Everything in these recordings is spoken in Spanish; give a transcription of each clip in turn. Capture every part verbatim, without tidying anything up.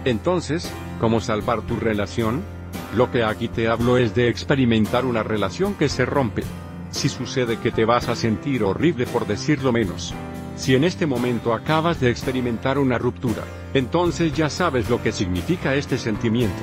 Entonces, ¿cómo salvar tu relación? Lo que aquí te hablo es de experimentar una relación que se rompe. Si sucede que te vas a sentir horrible por decirlo menos. Si en este momento acabas de experimentar una ruptura, entonces ya sabes lo que significa este sentimiento.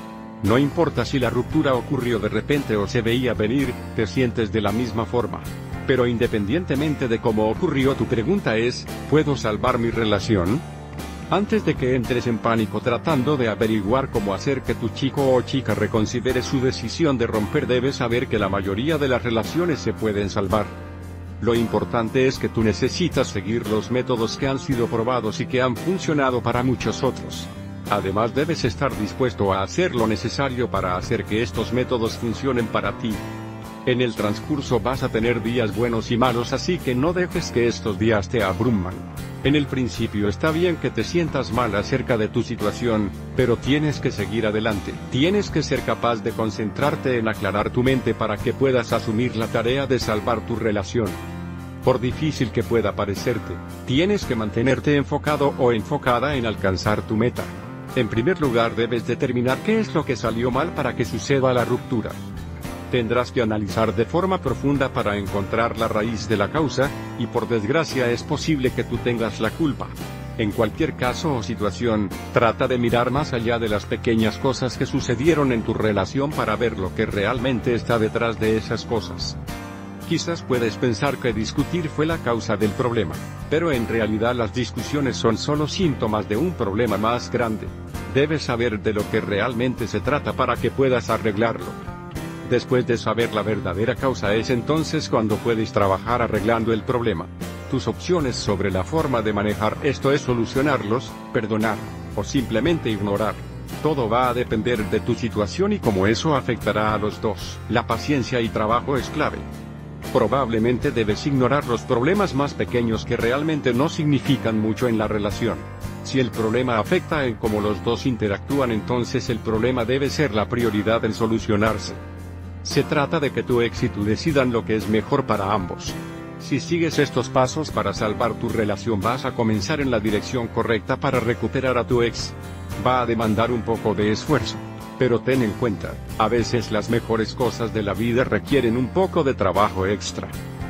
No importa si la ruptura ocurrió de repente o se veía venir, te sientes de la misma forma. Pero independientemente de cómo ocurrió, tu pregunta es, ¿puedo salvar mi relación? Antes de que entres en pánico tratando de averiguar cómo hacer que tu chico o chica reconsidere su decisión de romper, debes saber que la mayoría de las relaciones se pueden salvar. Lo importante es que tú necesitas seguir los métodos que han sido probados y que han funcionado para muchos otros. Además, debes estar dispuesto a hacer lo necesario para hacer que estos métodos funcionen para ti. En el transcurso vas a tener días buenos y malos, así que no dejes que estos días te abruman. En el principio está bien que te sientas mal acerca de tu situación, pero tienes que seguir adelante. Tienes que ser capaz de concentrarte en aclarar tu mente para que puedas asumir la tarea de salvar tu relación. Por difícil que pueda parecerte, tienes que mantenerte enfocado o enfocada en alcanzar tu meta. En primer lugar, debes determinar qué es lo que salió mal para que suceda la ruptura. Tendrás que analizar de forma profunda para encontrar la raíz de la causa, y por desgracia es posible que tú tengas la culpa. En cualquier caso o situación, trata de mirar más allá de las pequeñas cosas que sucedieron en tu relación para ver lo que realmente está detrás de esas cosas. Quizás puedes pensar que discutir fue la causa del problema, pero en realidad las discusiones son solo síntomas de un problema más grande. Debes saber de lo que realmente se trata para que puedas arreglarlo. Después de saber la verdadera causa es entonces cuando puedes trabajar arreglando el problema. Tus opciones sobre la forma de manejar esto es solucionarlos, perdonar, o simplemente ignorar. Todo va a depender de tu situación y cómo eso afectará a los dos. La paciencia y trabajo es clave. Probablemente debes ignorar los problemas más pequeños que realmente no significan mucho en la relación. Si el problema afecta en cómo los dos interactúan, entonces el problema debe ser la prioridad en solucionarse. Se trata de que tu ex y tú decidan lo que es mejor para ambos. Si sigues estos pasos para salvar tu relación, vas a comenzar en la dirección correcta para recuperar a tu ex. Va a demandar un poco de esfuerzo. Pero ten en cuenta, a veces las mejores cosas de la vida requieren un poco de trabajo extra.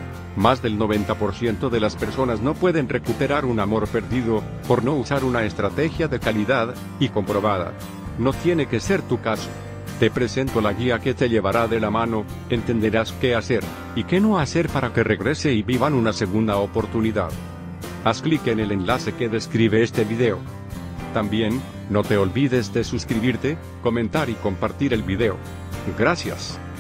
Más del noventa por ciento de las personas no pueden recuperar un amor perdido, por no usar una estrategia de calidad, y comprobada. No tiene que ser tu caso. Te presento la guía que te llevará de la mano, entenderás qué hacer, y qué no hacer para que regrese y vivan una segunda oportunidad. Haz clic en el enlace que describe este video. También, no te olvides de suscribirte, comentar y compartir el video. Gracias.